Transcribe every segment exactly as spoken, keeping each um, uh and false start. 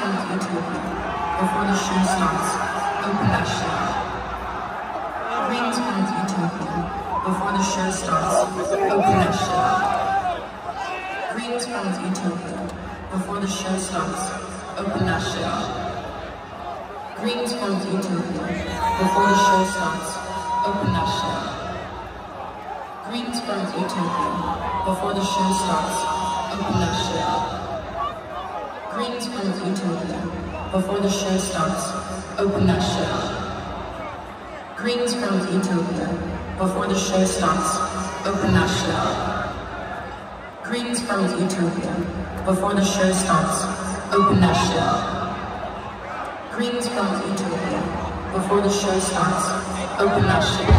from Utopia. Before the show starts, open that shit. Greetings from Utopia. Before the show starts, open that shit. Greetings from Utopia. Before the show starts, open that shit. Greetings from Utopia. Before the show starts, open that shit. Greetings from Utopia. Before the show starts, open that shit. Greetings from Utopia. Before the show starts, open that shit. Greetings from Utopia. Before the show starts, open that shit. Greetings from Utopia. Before the show starts, open that shit. Greetings from Utopia. Before the show starts, open that shit.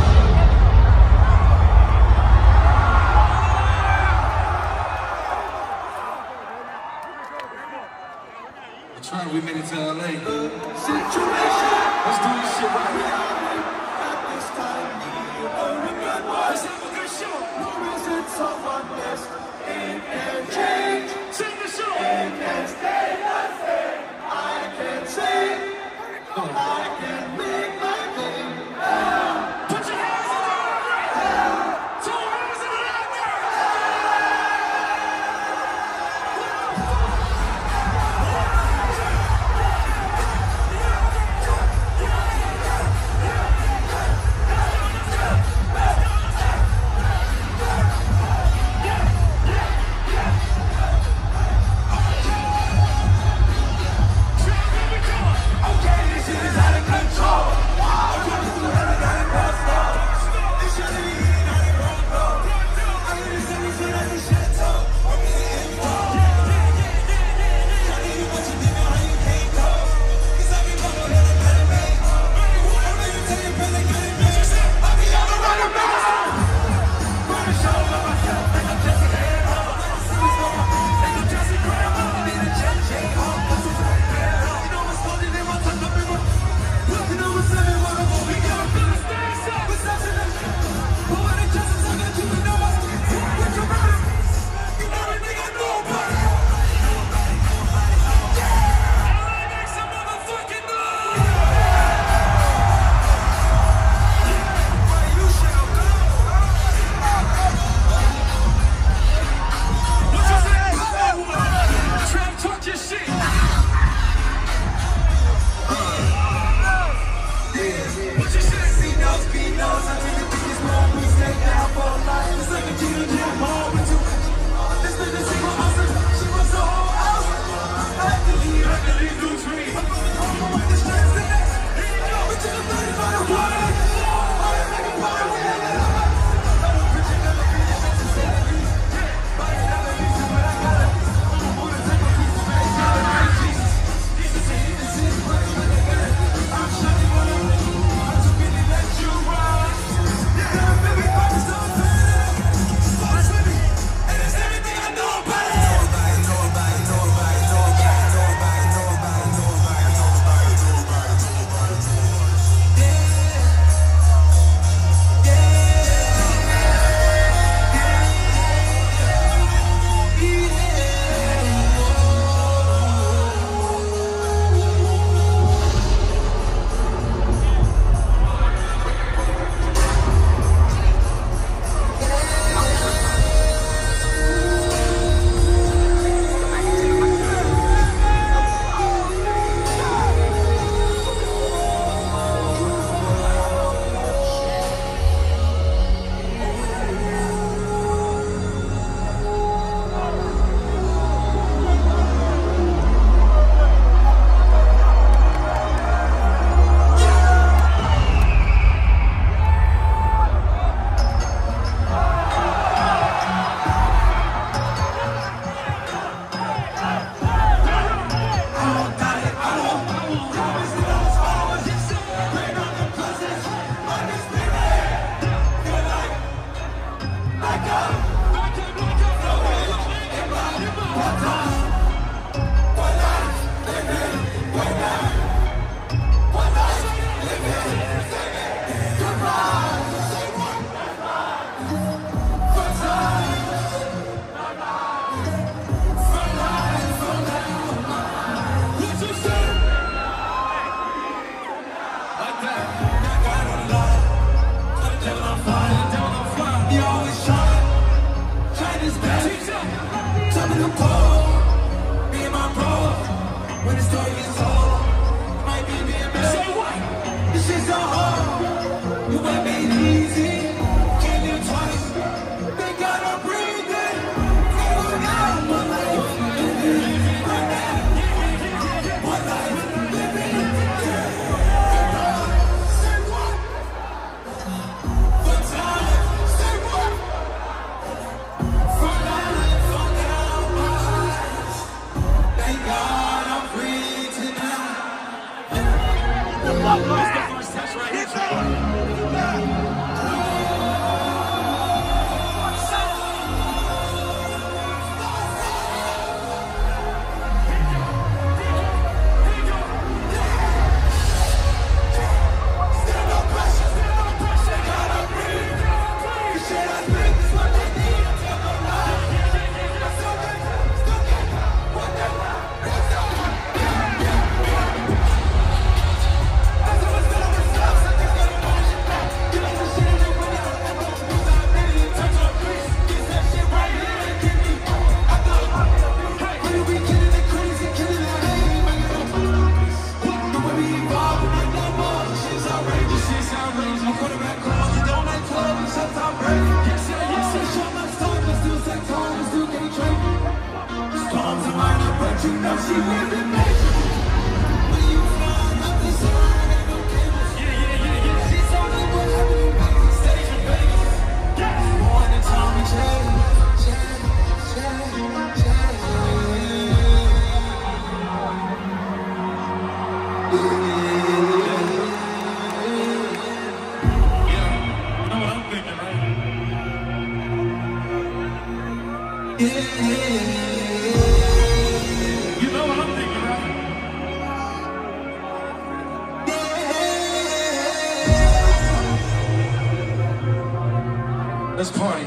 That's right, we made it to L A. Situation. Let's do this shit right here. At this time, let's have a good show. Who is it? Someone best. It can change. Sing the show. It can stay the same. I can sing. I can make my thing. Put your hands in the air. Two hands in the air. the pole, be my bro. When the story gets told, might be me and say what? This shit's so hard. You ain't made it easy. Can't live twice. Thank God I'm breathing. One life, one life, one life, one life, living. Say what? For time. Say what? For life, for now. Thank God I'm free tonight. That's the first test right here. You know she lives in nature. When you fly up the side, ain't no cameras. Yeah, yeah, yeah, yeah. She told me what happened back on stage in Vegas. Yes. More than Tom and Jerry. Jerry, Jerry, Jerry. Yeah, you know what I'm thinking, right? Yeah, yeah, yeah. Let's party.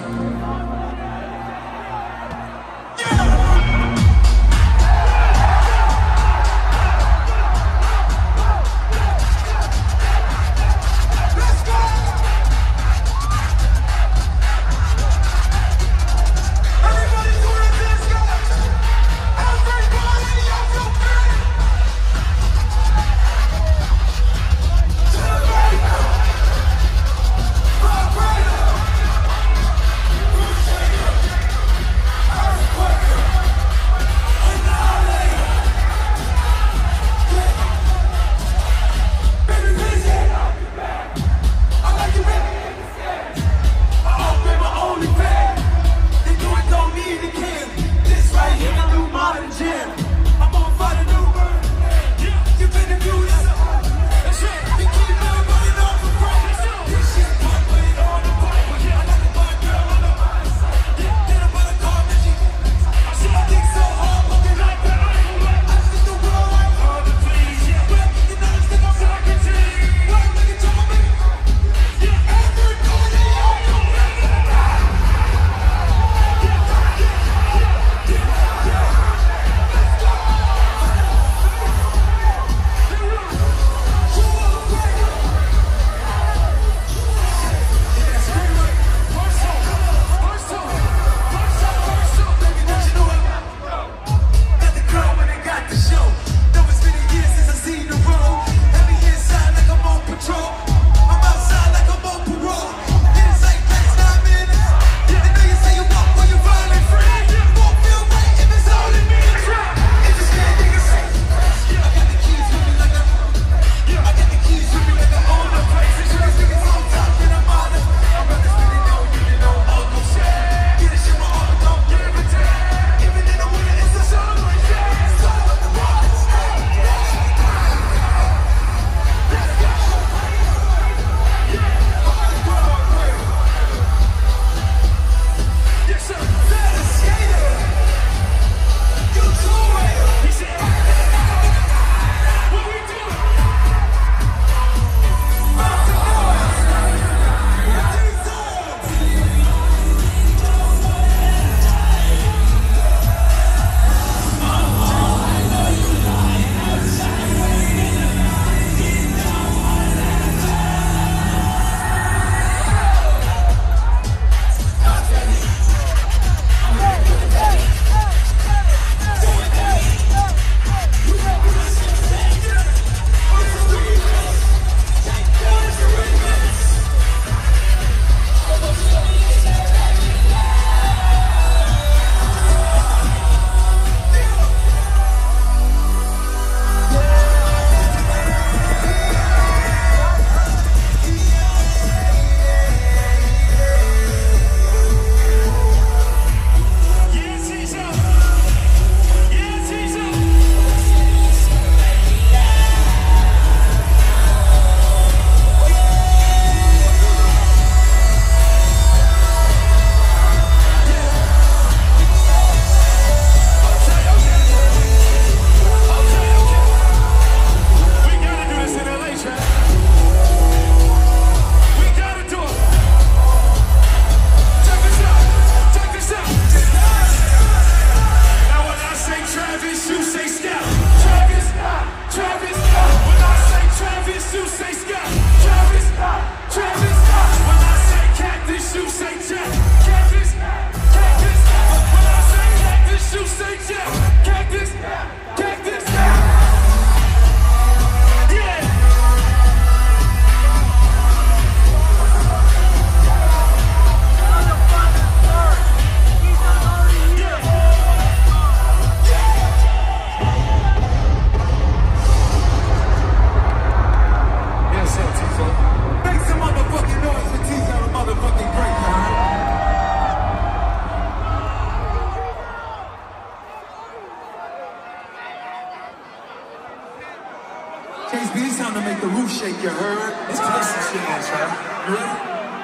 B, it's time to make the roof shake, you heard? Let's play some shit on track. You ready?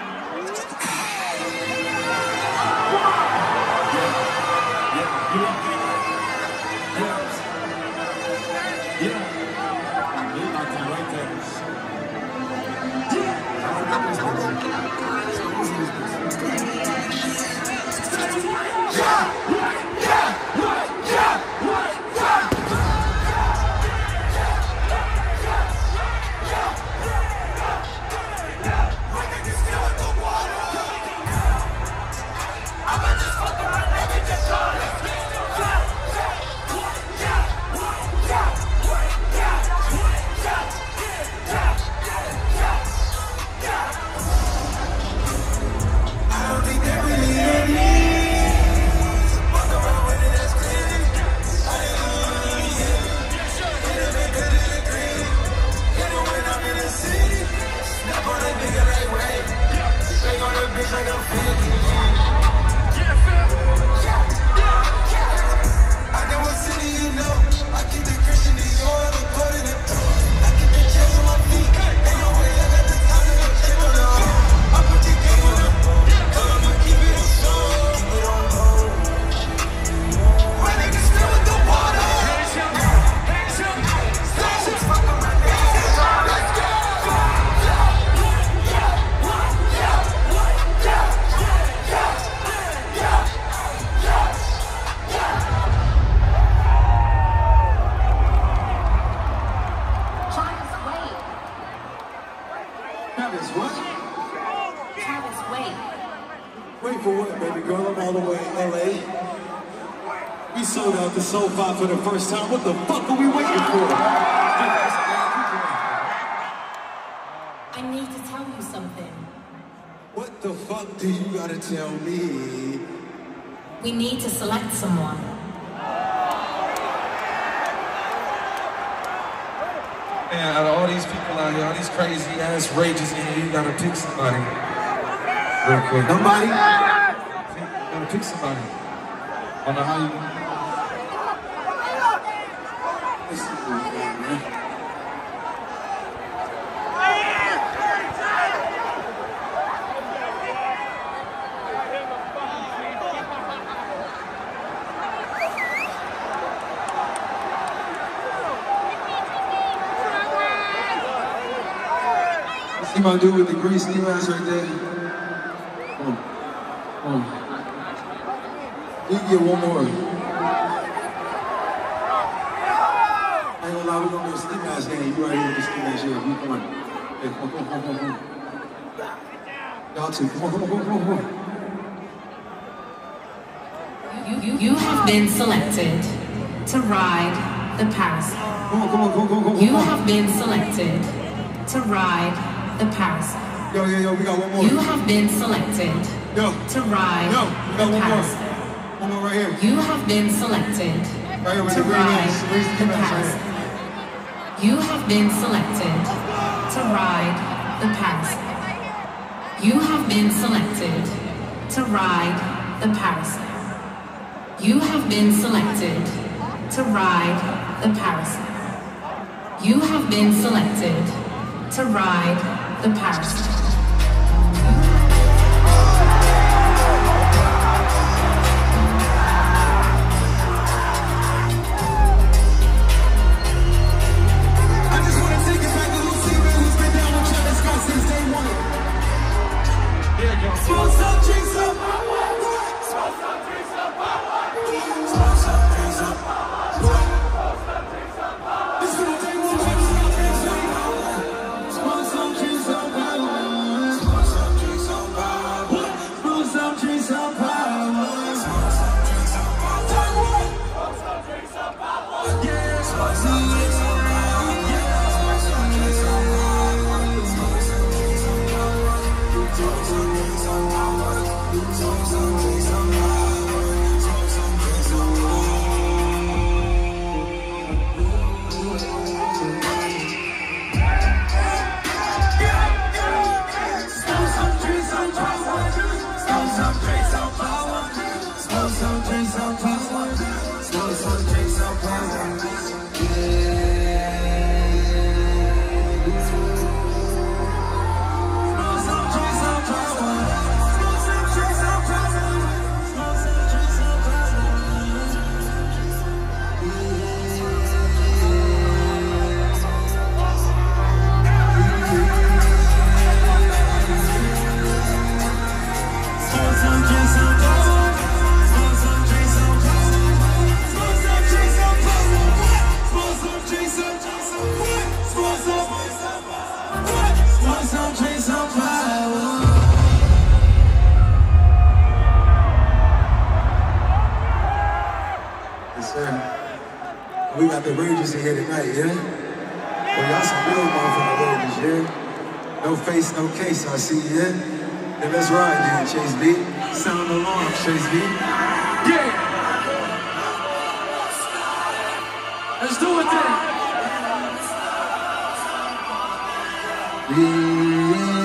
Yeah, yeah, you ready? Yeah, yeah. You like that right there. Yeah. Travis, what? Travis, wait. Wait for what, baby girl? I'm all the way in L A. We sold out the Soul Pop for the first time. What the fuck are we waiting for? I need to tell you something. What the fuck do you gotta tell me? We need to select someone. Man, out of all these people out here, all these crazy ass rages in here, you gotta pick somebody. Real quick. Nobody? You gotta pick somebody. I don't know how you... See my dude with the grease ski mask right there? Come on. Come on. You can get one more. I ain't gonna lie, we're gonna do a ski mask game. You right here with the ski mask here. You come on. Hey, come on, come on, come on, come on. Y'all two, come on, come on, come on, come on. You, you, you have been selected to ride the Parasite. Come on, come on, come on, come on, come on. You have been selected to ride the Parasite. Yo, yo, yo, we got one more. You have been selected Yo. to ride Yo, we got the one more. Parasite. One more right here. You have been selected Right here with to the green ride hands. Raise the the hands right Parasite. You have been selected to ride the Parasite. You have been selected to ride the Parasite. You have been selected to ride the Parasite. You have been selected to ride the Parasite. Yes, sir. We got the Rangers in here tonight, yeah? Well, y'all some real motherfucking Rangers, yeah? No face, no case, I see, yeah? Then let's ride then, Chase B. Sound the alarm, Chase B. Yeah! Let's do it then! Yeah.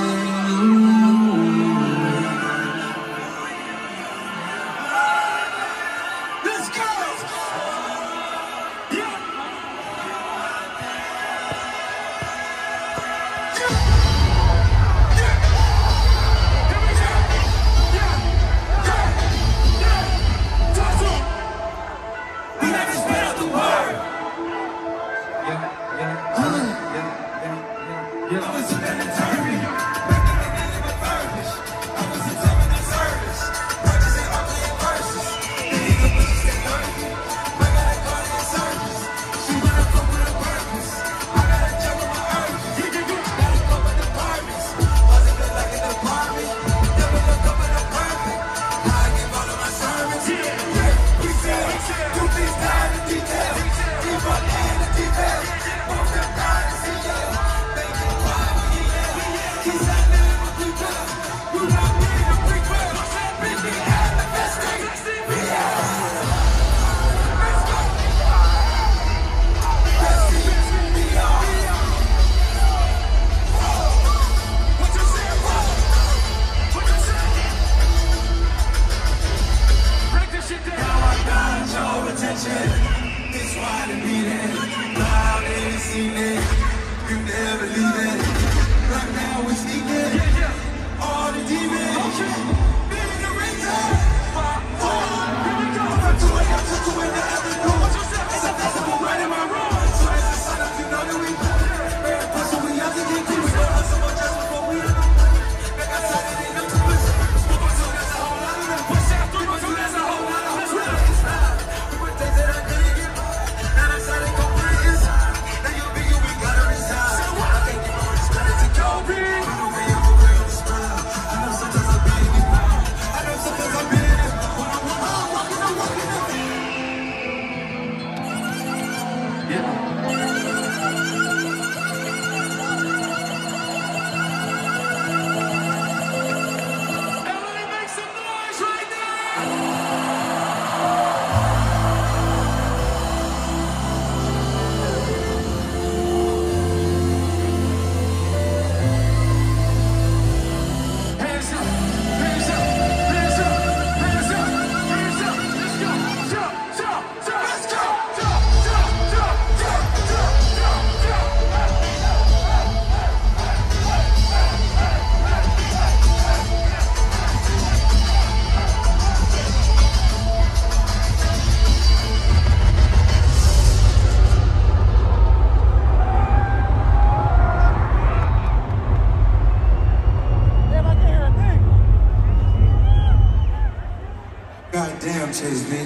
Goddamn, Chase B.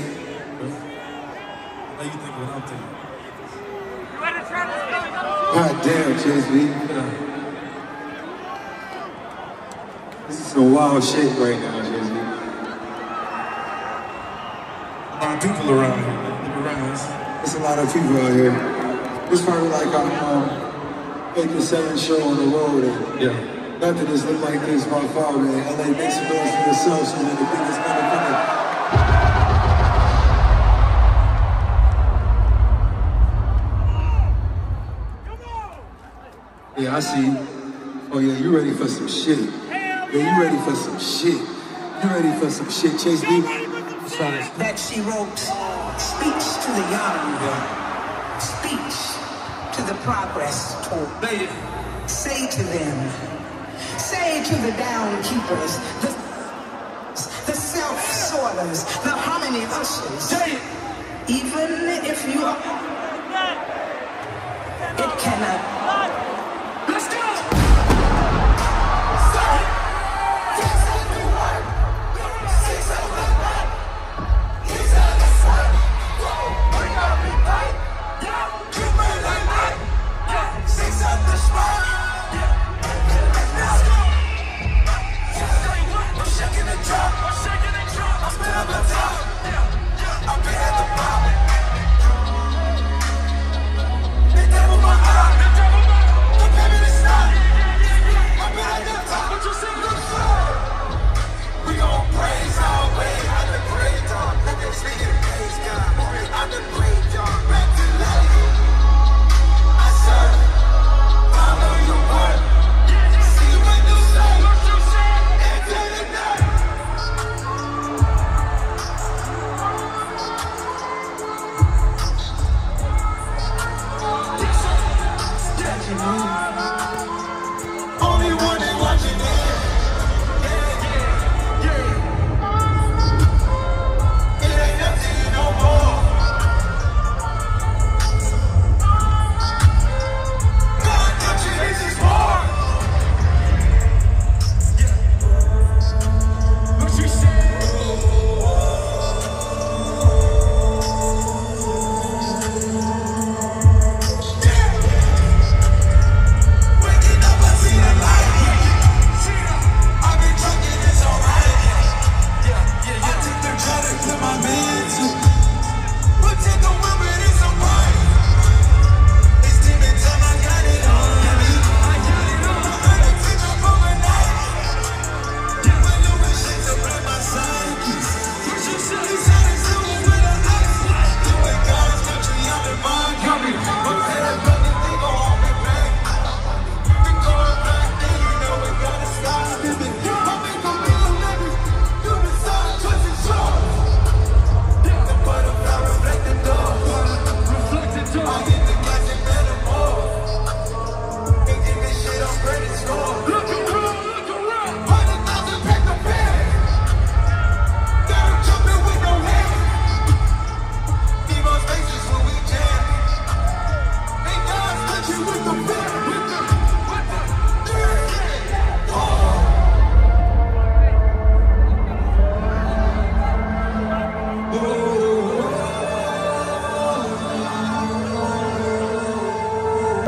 How you think what I'm thinking? Goddamn, Chase B. This is some wild shit right now, Chase B. A lot of people around here. Look around us. There's a lot of people out here. It's probably like I'm um, making seven show on the road and Yeah. nothing just look like this by far, man. L A, make some noise for yourself so that the biggest motherfucker. Yeah, I see. Oh yeah, you ready for some shit. Yeah, you ready for some shit. You ready for some shit, Chase B? That she wrote speech to the young, Yeah. speech to the progress toward. Say it. Say to them, say to the downkeepers, the, the self-sorters, the harmony ushers, Say it. even if you are, it cannot. Let's go. I've been at the bottom.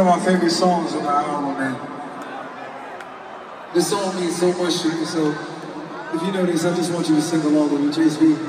of my favorite songs on the album, man. This song means so much to me, so if you know this, I just want you to sing along with me, J S B.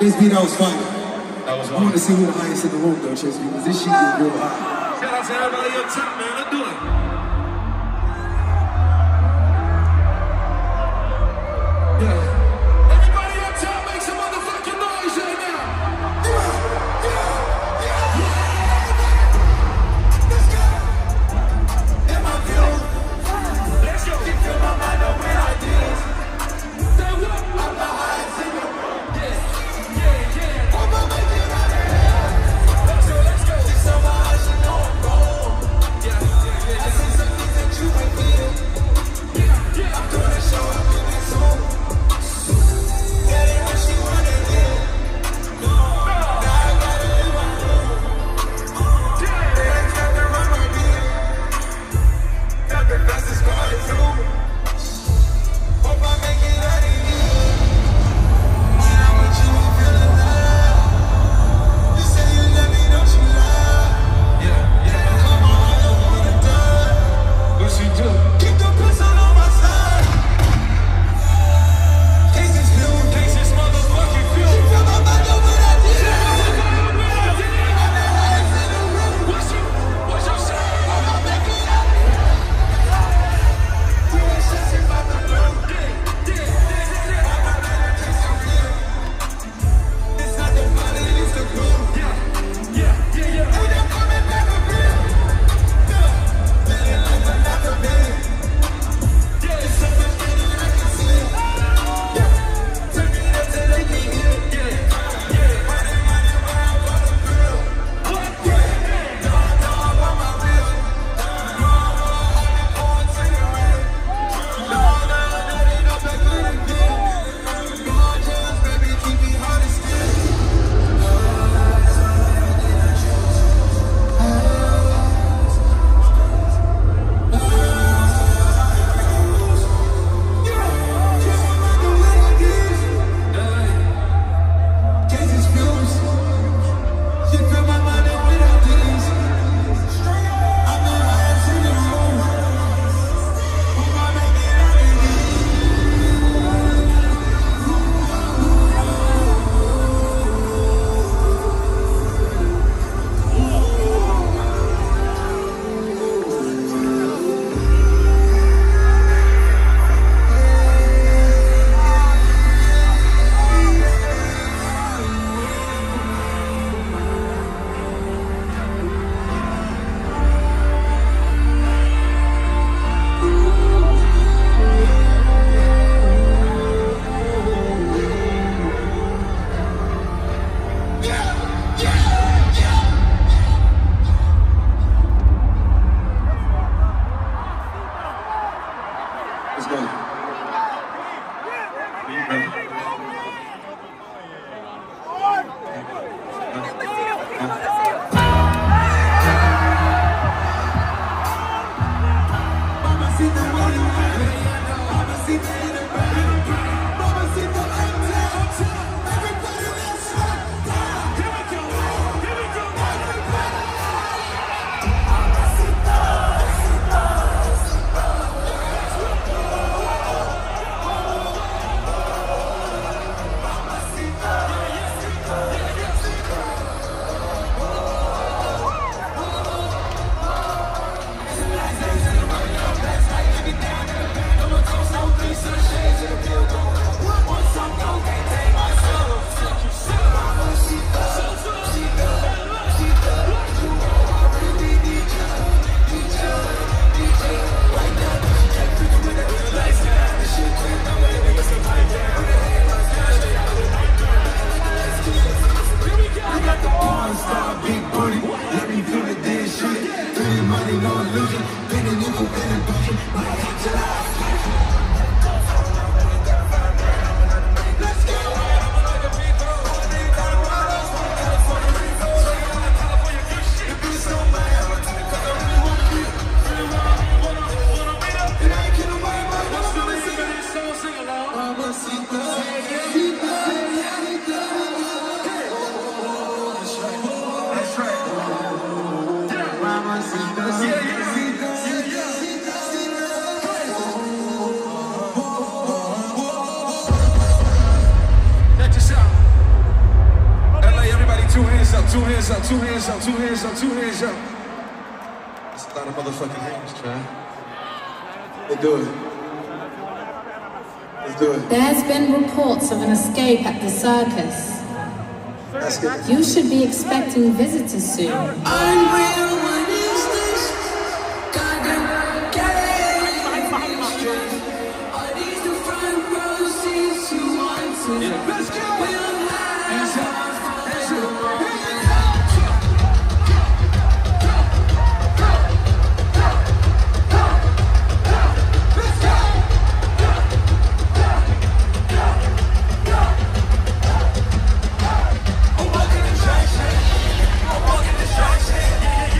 Chase B, that was fire. That was I want to see who the highest in the room, though, Chase B, because this shit is real high. Shout out to everybody up top, man. Let's do it. Yeah. Everybody up top, make some motherfucking noise right now. Yeah, yeah, yeah, yeah. Let's go. In my view. Let's go. You fill my mind up with ideas. Say what? I'm the highest in the room. Yeah, yeah, yeah. I'm gonna make it out of here. Let's go, let's go. See some eyes, you know I'm wrong. Yeah, yeah, yeah. I see some things that you ain't feel. Yeah, yeah. I'm gonna show up in this home. That ain't what she wanna get. No, now I gotta leave my room. Yeah, they ain't got to run my beat. Got the fastest car to do. Hope I make it out of here. When I'm with you, I feel alive. You say you love me, don't you lie? Yeah, yeah. Come on, I don't wanna die. What she do? Keep the pistol on my side. Cases fuel, cases motherfucking fuel. She fill my mind up with ideas. I'm the highest in the room. What's your, what's your say? I'm gonna make it out of here. We ain't stressing about the blue. Yeah, yeah, yeah, yeah. I'm not gonna chase some real. It's not the money, it's the groove. Yeah, yeah, yeah, yeah. And I'm coming back for real. Yeah. Living life another day. Yeah, it's so much better than I can see. Yeah. Take me up till they can hear. Yeah, yeah. Running, running around for the thrill. What? Yeah. No, no, I'm on my wheel. No, no, I've been going to the real. No, no, that ain't no back to the bill. Gorgeous, baby, keep me hard and still. Cases fumes. She fill my mind up with ideas. I'm the highest in the room. Hope I make it out of here. Let's go. Mamacita, what you want? Mamacita in the back. Mamacita uptown. Everybody, let's rock. Here we go. Here we go. hands up, two hands up, two hands up, two hands up. That's a lot of motherfucking hands, Try. Let's do it. Let's do it. There's been reports of an escape at the circus. Let's get it. You should be expecting visitors soon. Unreal, what is this? Goddamn game. Are these the front row seats you want to? Yeah. Let's go. Hands up. Hands up. I'm walking the track, I'm walking the track,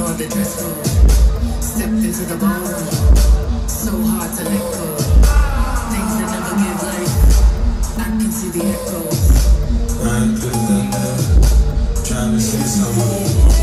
before the dress code. Stepped into the ballroom, so hard to let go. Things that never give life, I can see the echoes. Right through the night, trying to see someone.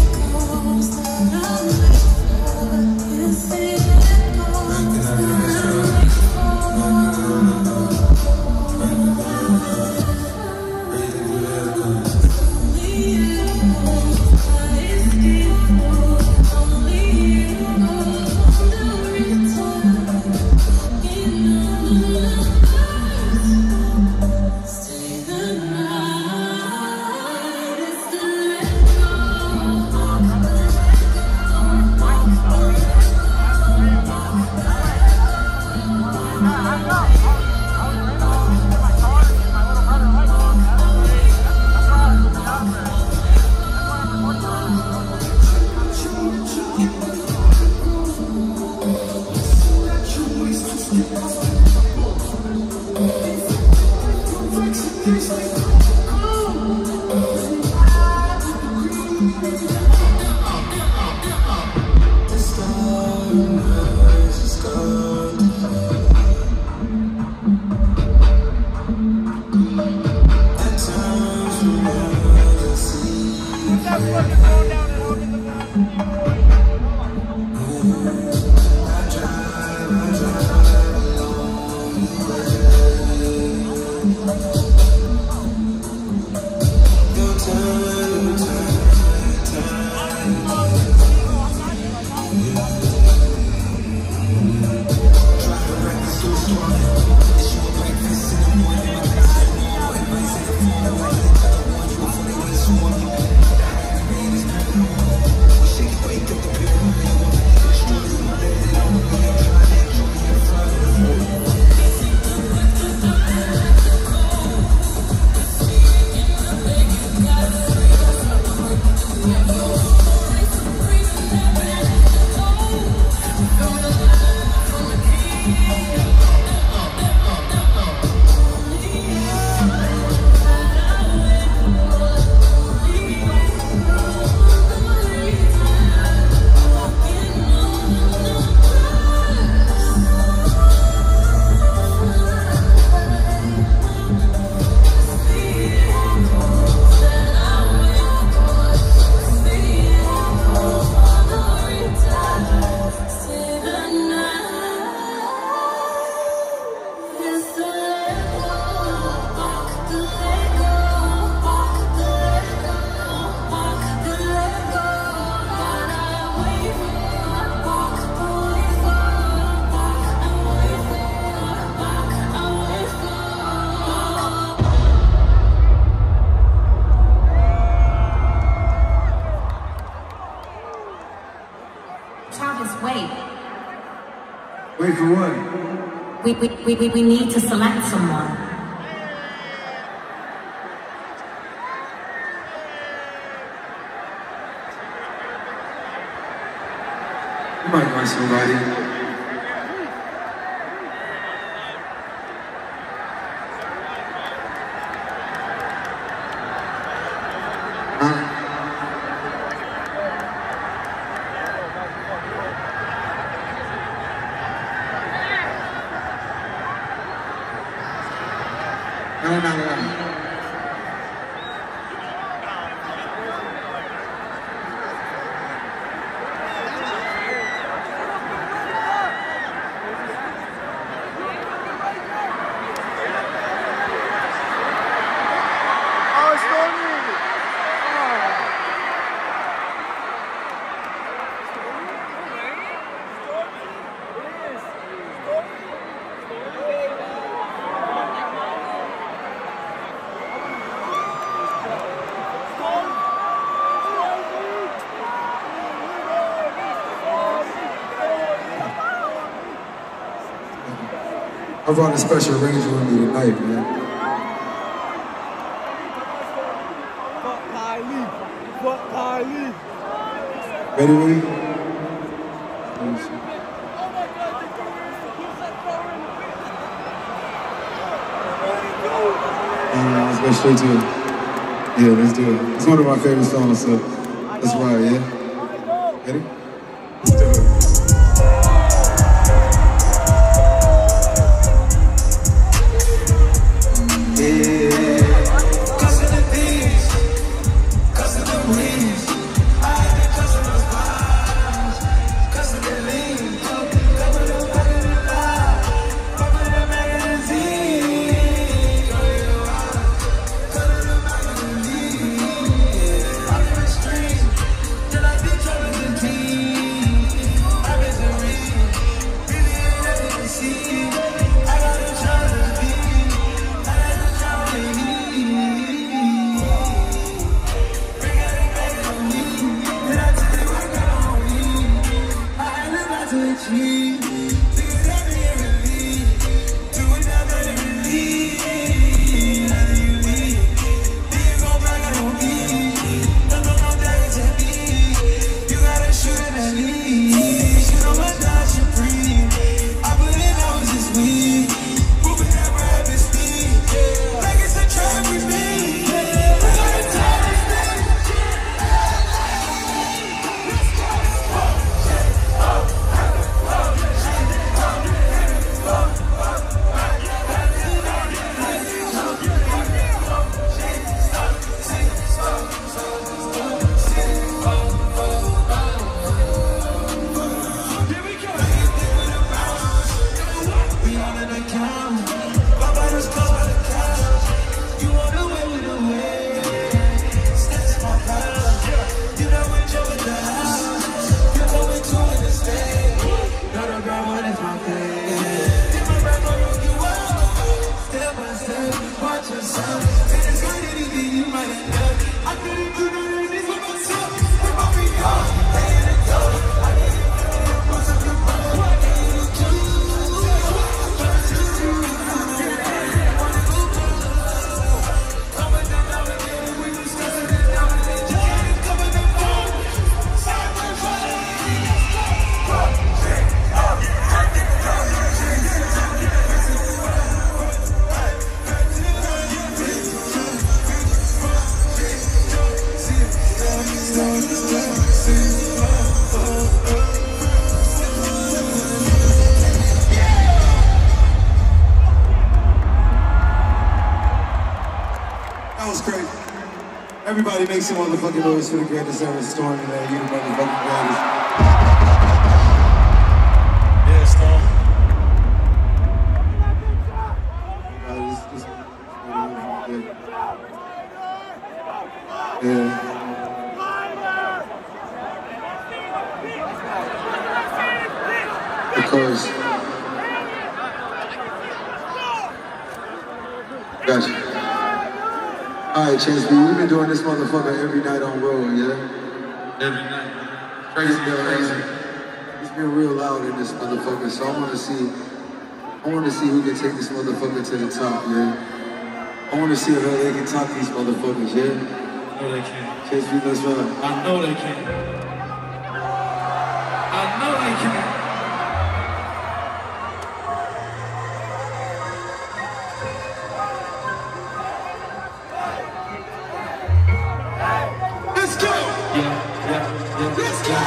Wait for what? We, we, we, we, we need to select someone. You might find somebody. No, no, no. I brought a special arranger with me tonight, man. Fuck Kylie. Fuck Kylie. Ready, Willie? Uh, let's go straight to it. Yeah, let's do it. It's one of my favorite songs, so let's ride, yeah? Ready? said, watch yourself. And it's not anything you might have done. I couldn't do none of this with myself. If I be young, they in the door. I need it, what's up your brother? What can you do? Coming down, down again, we discussing it down again. You can't cover the phone. Sideways, running. That was great. Everybody make some motherfucking noise for the greatest ever Storm, man. You the motherfucking greatest. Yeah, Storm. Uh, this, this, yeah. yeah. Of course. Gotcha. Alright, Chance B, we've been doing this motherfucker every night on road, yeah? Every night. Crazy, Yeah, crazy. It's been real loud in this motherfucker, so I wanna see I wanna see who can take this motherfucker to the top, yeah? I wanna see if they can top these motherfuckers, yeah? I know they can. Chance B, let's run. I know they can. I know they can. Let's go! Yeah, yeah, yeah. Let's go!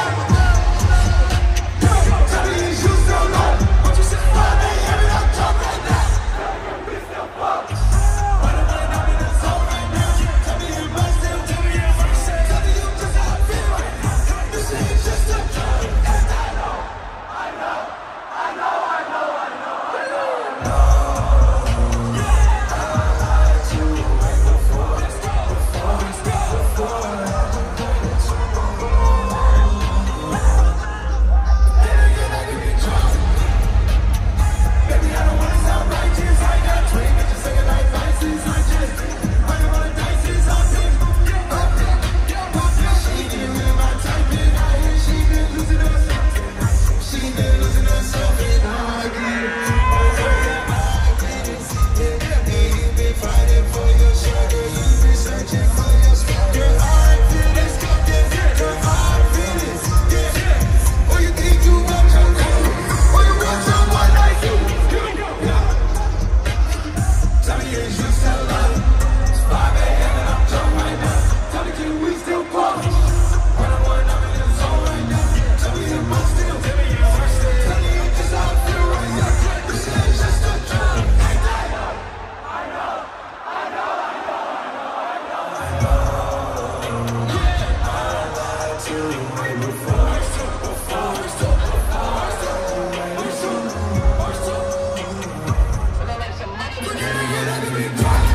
We're gonna get everything done.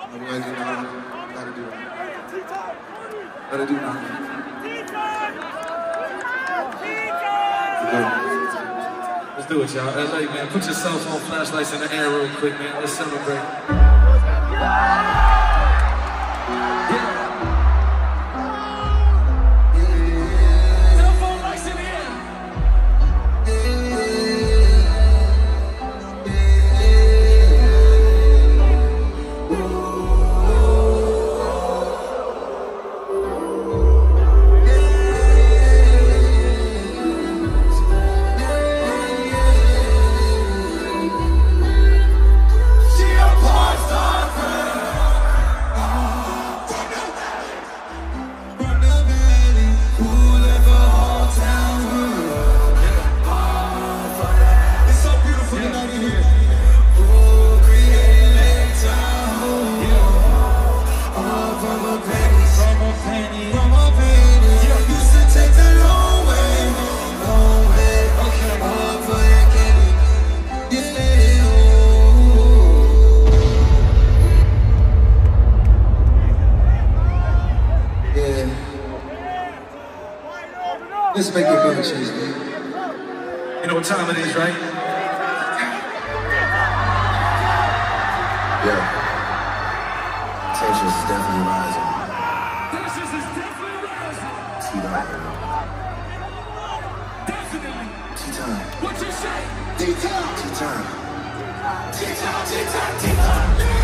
I'm glad you know. Gotta do that. Gotta do that. Let's do it, y'all. L A, man. Put your cell phone flashlights in the air real quick, man. Let's celebrate. Let's make it better, Chase, man. You know what time it is, right? Yeah. Tensions is definitely rising. Tensions is definitely rising. T-Dog. Definitely. T-Time. What you say? T-Time. T-Time. T-time, T-time, T-time.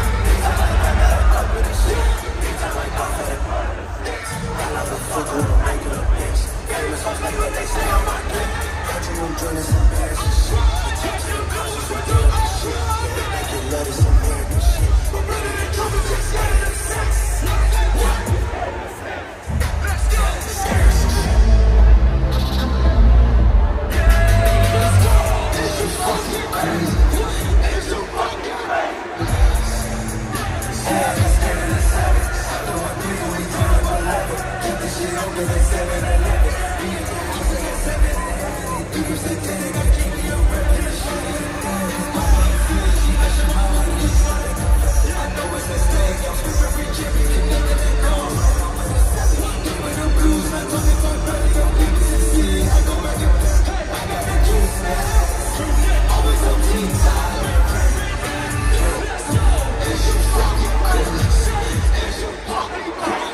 I love the fuck with a regular bitch. Famous hoes like what they say on my dick. Got you on joints and embarrassing shit. Touch your girls with doing this shit. They make you love this American shit. But better than trouble, just scared of sex. What? Let's go. Embarrassing shit. Let's go. Is you fucking crazy? Is you fucking crazy? Savage, scared of savage. I know I do when we turn up a level. Keep this shit open at seven eleven. Me and the house at seven eleven. People say ten, I keep me a record. The shit is a thing. My mother feels she got your mama when you saw it. I know it's a stake. I'm from every chicken. You never let go. Give me the blues. I'm talking about money. I'm giving it to you. I go back and back. I got the juice now. Always on team side. Is you fucking crazy? Is you fucking crazy?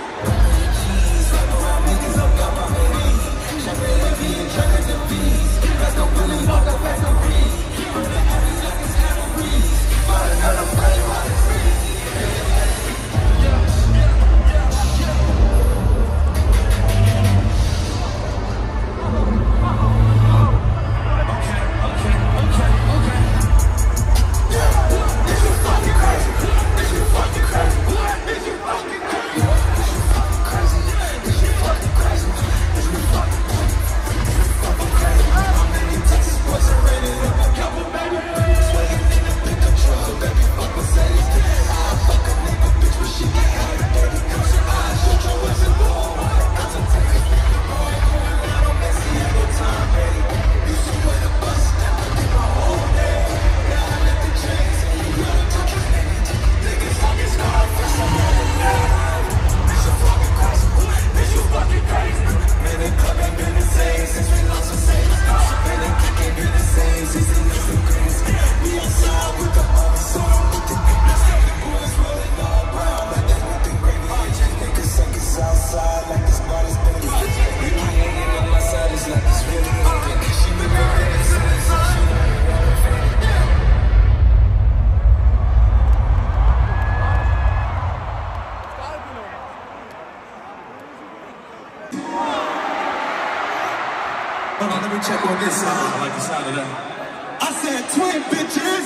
Hold on, let me check on this side. I like the sound of that. I said twin bitches.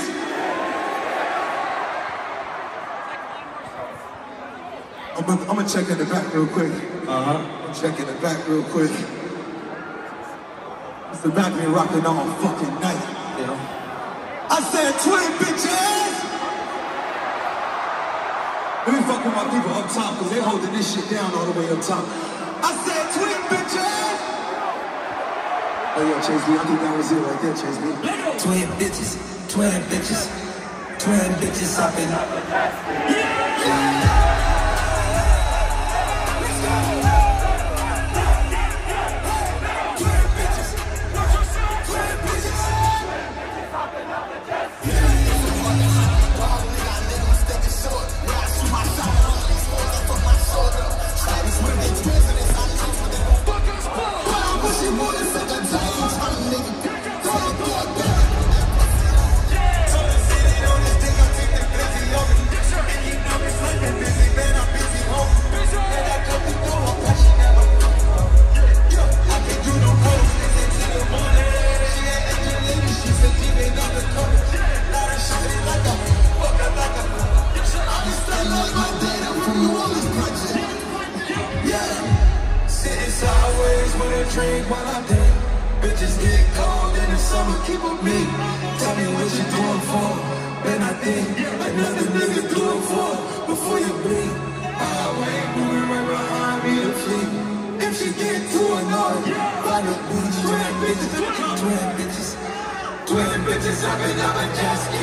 I'm gonna, I'm gonna check in the back real quick. Uh-huh. Check in the back real quick. It's the back been rocking all fucking night. Yeah. I said twin bitches. Let me fuck with my people up top, because they're holding this shit down all the way up top. I said twin bitches. Oh yeah, Chase B, I think that was it right there, Chase B. Twin bitches, twin bitches, twin bitches up in. Yeah. drink while I date. Bitches get cold in the summer, keep on me. Tell me what you doing for. Man, I think another nigga do it for. Before you bleed, I'll wait, moving right behind me to flee. If she get too annoyed, find a beach, twin bitches, twin bitches, twin bitches, I've been up a jet ski.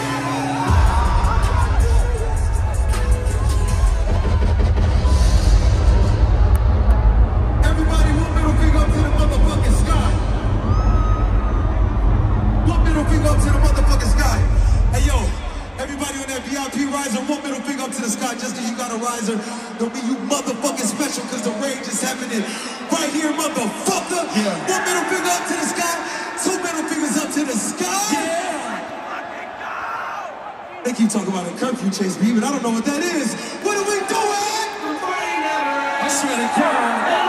Up to the motherfucking sky. Hey yo, everybody on that V I P riser, one middle finger up to the sky. Just cause you got a riser, don't mean you motherfucking special, cause the rage is happening right here, motherfucker. Yeah. One middle finger up to the sky, two middle fingers up to the sky. Yeah. They keep talking about a curfew chase me, but I don't know what that is. What are we doing? I swear to God.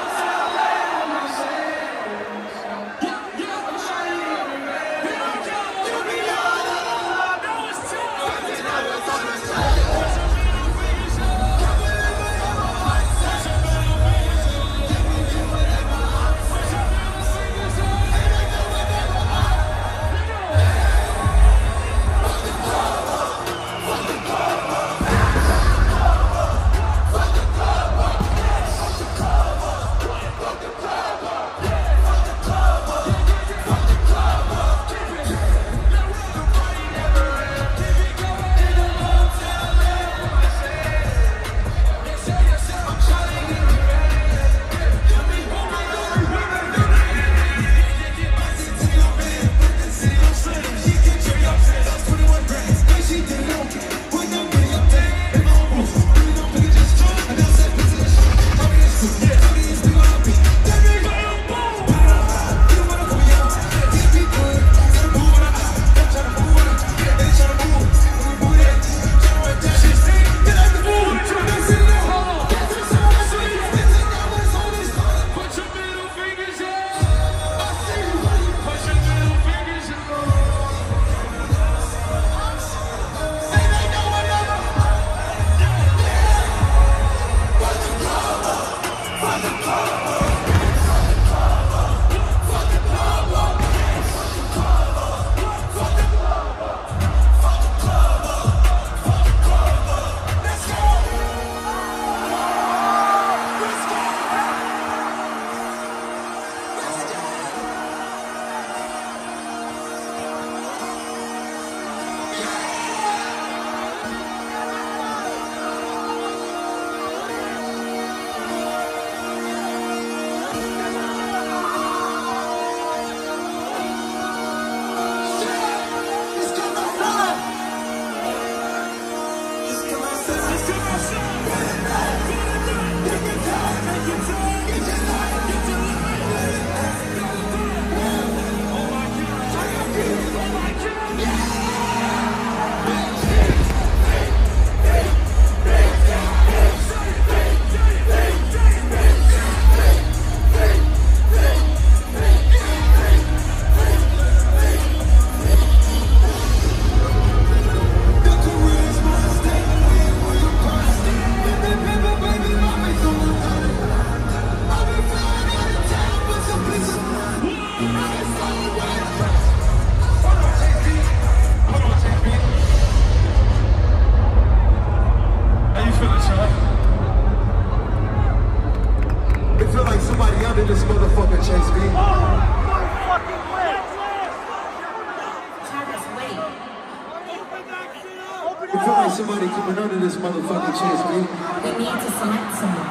Somebody coming under this motherfucking chase, man. We need to select someone.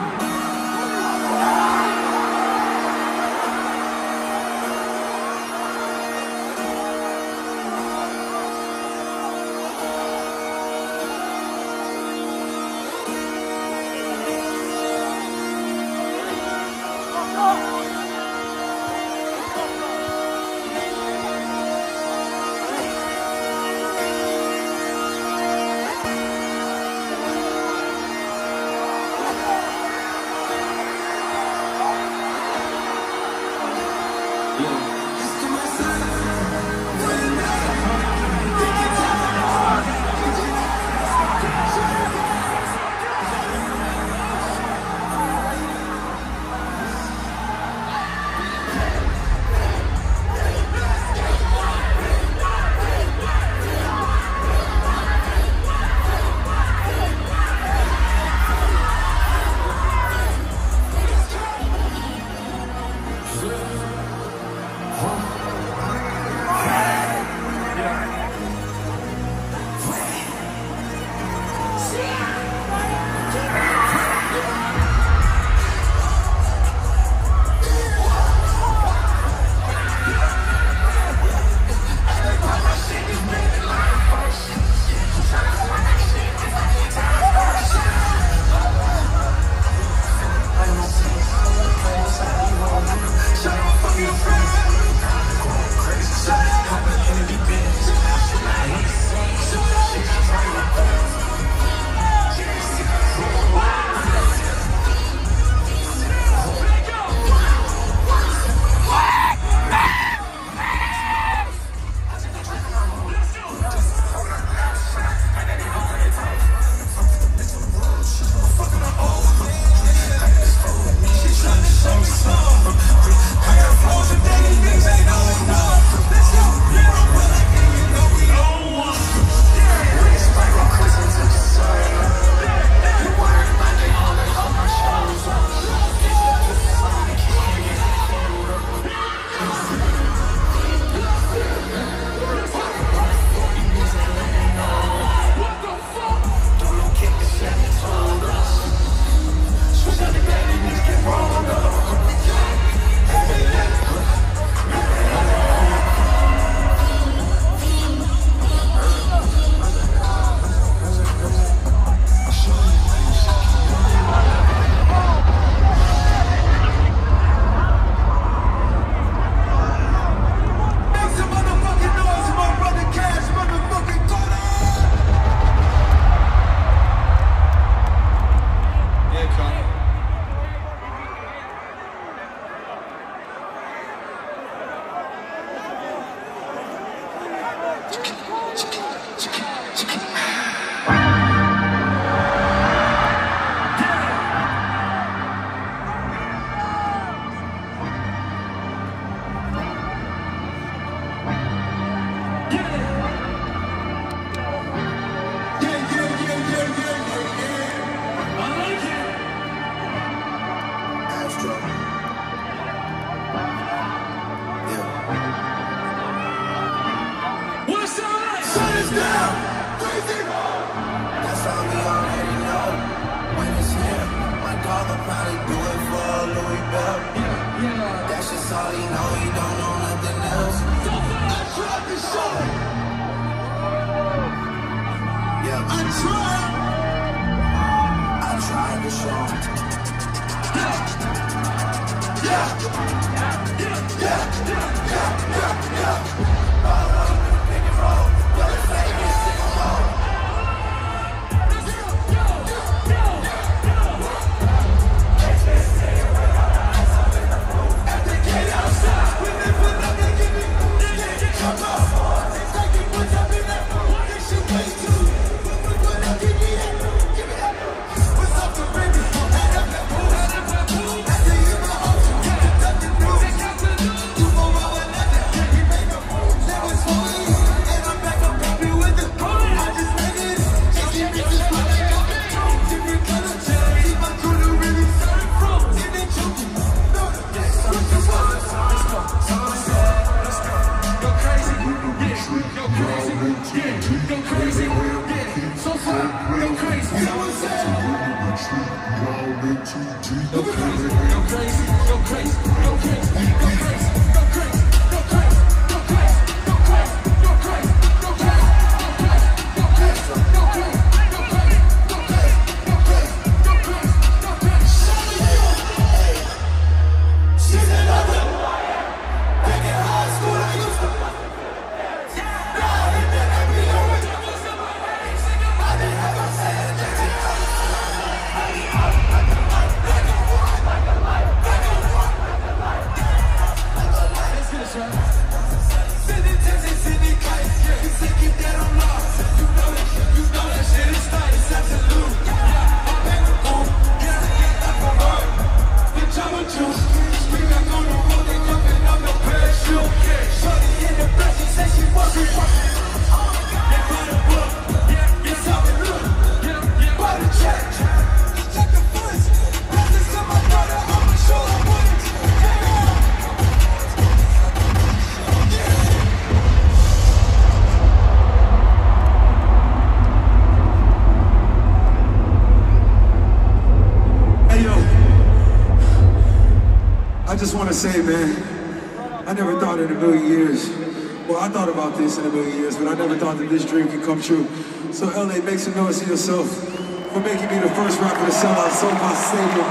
I just want to say, man, I never thought in a million years, well, I thought about this in a million years, but I never thought that this dream could come true. So L A, make some noise to yourself for making me the first rapper to sell out SoFi Stadium.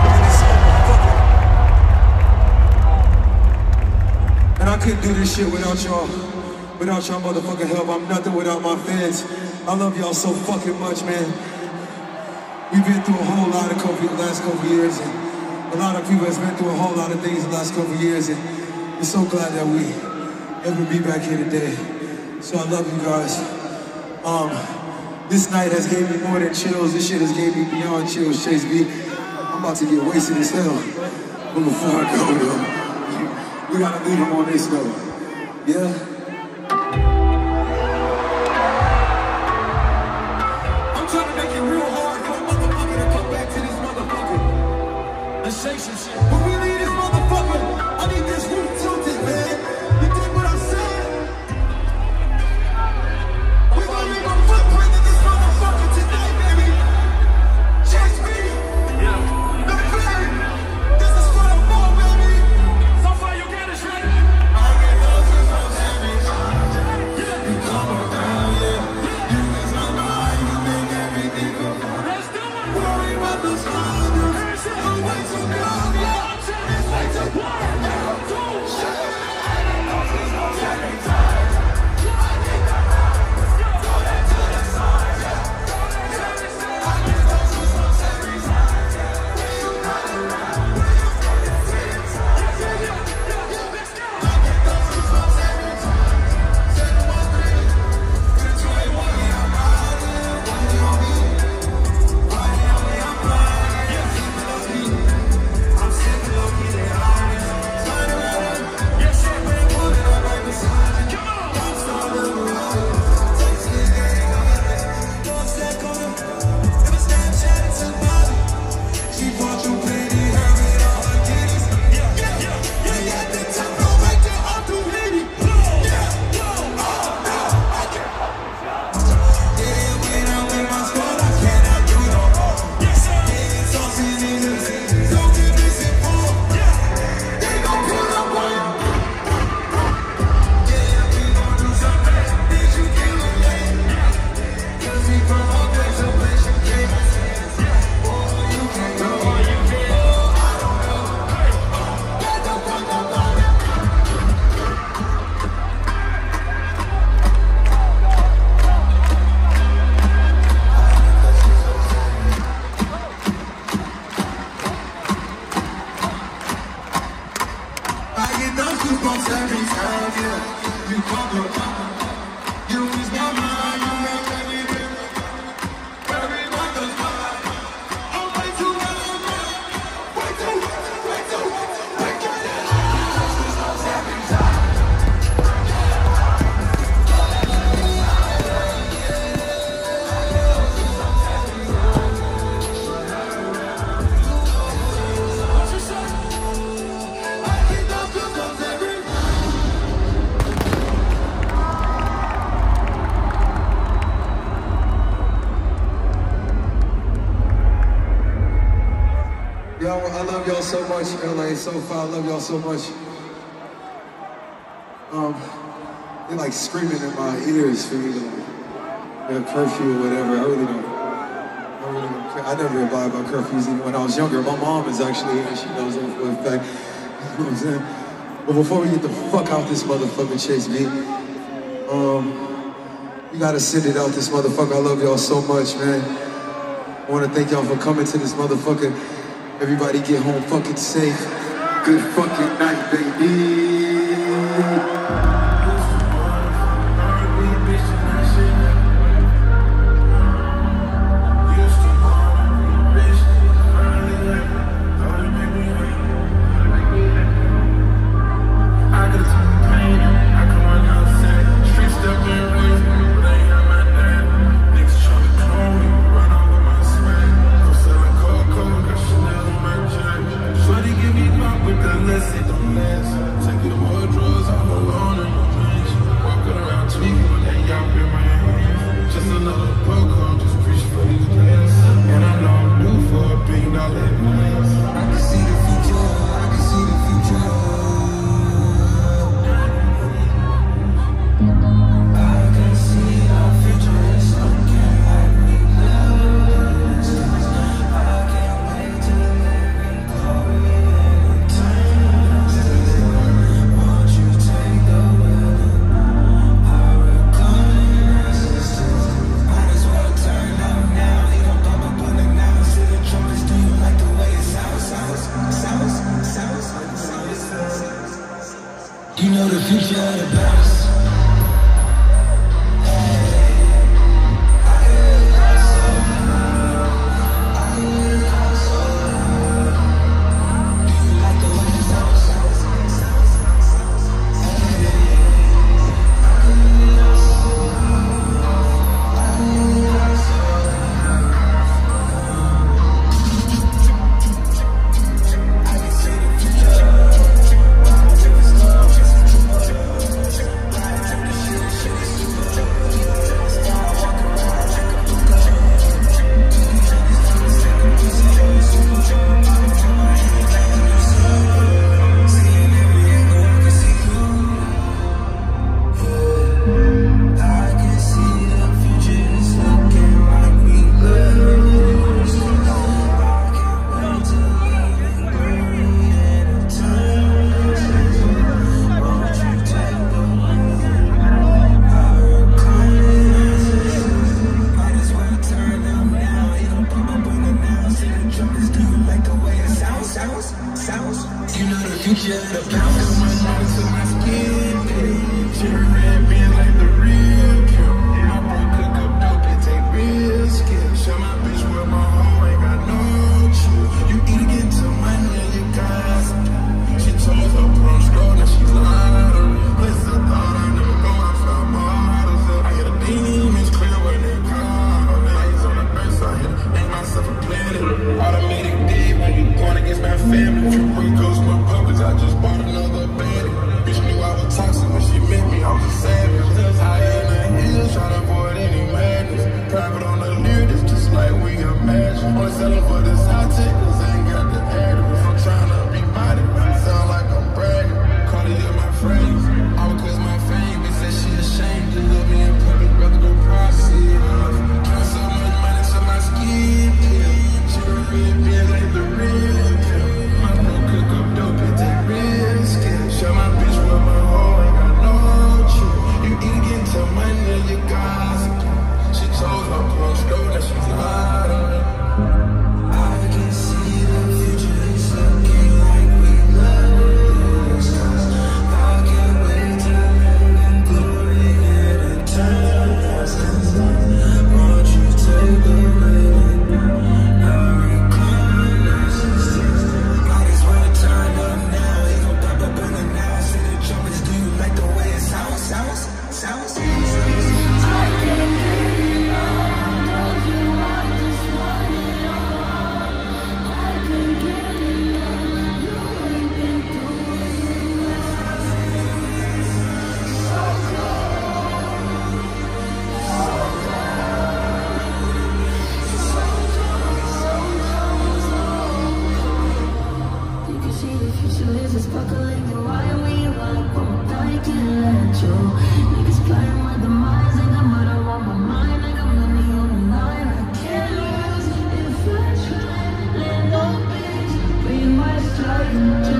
And I couldn't do this shit without y'all, without y'all motherfucking help. I'm nothing without my fans. I love y'all so fucking much, man. We've been through a whole lot of couple, the last couple years, and a lot of people has been through a whole lot of things the last couple years, and we're so glad that we ever be back here today. So I love you guys. Um, this night has gave me more than chills. This shit has gave me beyond chills, Chase B. I'm about to get wasted as hell. But before I go, though, we gotta leave him on this note. Yeah? Say some shit. When we leave this motherfucker, I need this roof tilted, man. You dig what I'm saying? We gonna leave a footprint in this motherfucker tonight, baby. Chase me. Yeah. The plan. This is for the ball, baby. So far, you get us right. I get those results every time. Yeah. You come around, yeah. You is my mind, you make everything go wrong. Let's do it. Worry about the stars. Way too young, yeah. Way too young, yeah. Every time. I get the ride. Throw that to the side, yeah. I get those results every time, yeah. You not around. I get those results every time. seven one three. Detroit, one year I'm riding. One year on me. Riding on me, I'm riding. Yeah, keep it up, keep it. I'm sipping low key, they hiding. Turn around, yes sir, man, put it up right beside you. Come on, I'm starting to ride. Takes me getting on it. Don't step on him. Never Snapchat it to body. She bought you pretty, hurry all her kitties. Yeah, yeah, yeah, yeah, yeah. The top roll right there, I'm too hitty. Yeah, oh no, I can't. Yeah, when I'm in my squad, I cannot do no more. Yes sir. Yeah, it's all season. Every time, yeah, you come around, you is my mind, you make everything. Everyone goes by. I'm way too young, way too, way too, way too young. Every time. What you say? I get those goosebumps every time. Yo, I love y'all so much, L A, SoFi, I love y'all so much. Um, they're like screaming in my ears for me to like, get a curfew or whatever. I really don't, I really don't care. I never abide by curfews even when I was younger. My mom is actually here, she knows it for a fact. You know what I'm saying? But before we get the fuck out this motherfucker, Chase B, um, you gotta send it out this motherfucker. I love y'all so much, man. I wanna thank y'all for coming to this motherfucker. Everybody get home fucking safe. Good fucking night, baby. Give me pop with the list, it don't last. Take it future to bounce. You know the future, the bounce. My notes in my skin, picture red being like the real kill. My bro cook up dope and take real skills. Show my bitch where my hoe ain't got no chill. You eat it to money, you gossip. She told her prom stroll, now she lied. Places I thought I never go, I found models. I hear the demons clear when they come. Lights on the best, I hit make myself a planet. Automatic day when you going against my family. If you bring ghosts, my puppets, I just bought another baddie. Bitch knew I was toxic when she met me, I was a savage. High in the hills, trying to avoid any madness. Private on the lyrics, just like we imagine. Only selling for this high tech, cause I ain't got the address. I'm trying to be modest, sound like I'm bragging. Cardi and my friends, all because my fame. Bitch said she ashamed to love me in public, rather go private. Count so much money to my skin, she red being like the real pill. My bro cook up dope and take real skill. Show my bitch where my hoe ain't got no chill. You eat into money, you gossip. She told her prom stroll, now she's lied on it. I can see the future is looking like we love this. I can't wait to live in glory and eternity. Won't you take a minute? I recognize this. Might as well turn up now. He gon' pop up in the now. See the jumpers, do you like the way it sounds? Sounds? Sounds? I can't get enough. Don't you want this one at all? I can't get enough. You ain't been doing so you can see the future is a sparkling. Why we want both? I can't let you. Niggas playing with the minds, and I'm out of my mind. Like I'm money on the line. I can't lose if I try. Little bitch, we might start.